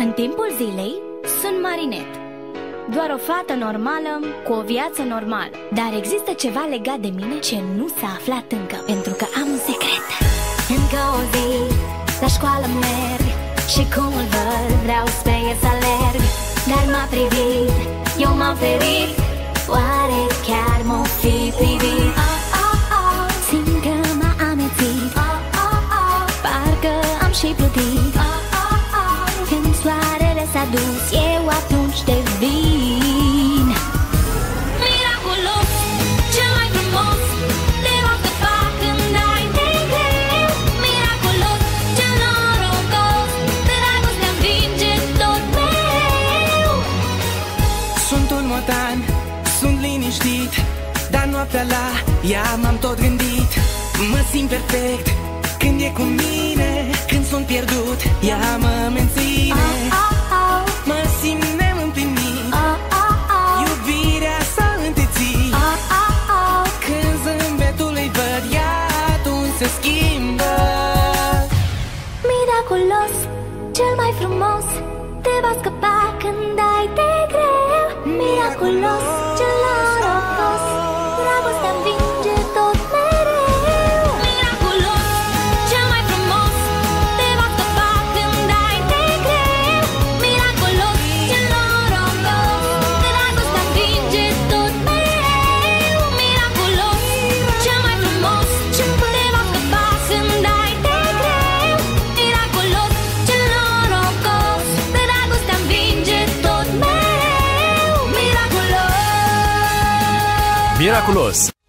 În timpul zilei sunt Marinet, doar o fată normală cu o viață normală. Dar există ceva legat de mine ce nu s-a aflat încă, pentru că am un secret. Încă o zi la școală merg și cum îl văd vreau spre el să alerg. Dar m-a privit, eu m-am ferit, oare chiar m-o fi privit? Simt că m-a amețit, parcă am și plutit. Când soarele s-a dus, eu atunci devin Miraculous, cel mai frumos, te va scăpa când ai de greu. Miraculous, cel norocos, de dragoste învinge tot mereu. Sunt un motan, sunt liniștit, dar noaptea la ea m-am tot gândit. Mă simt perfect când e cu mine, când sunt pierdut, ea mă menține. Mă simt neîmplinit, iubirea s-a întețit. Când zâmbetul îi văd, ea atunci se schimbă. Miraculos, cel mai frumos, te va scăpa când ai de greu. Miraculos, cel norocos, dragostea învinge tot mereu. Miraculos, cel mai frumos, te va scăpa când ai de greu. Miraculos, cel norocos, dragostea învinge tot mereu. Miraculos, cel mai frumos, te va scăpa când ai de greu. Miraculos, cel norocos, dragostea învinge tot mereu. Miraculos. Miraculous,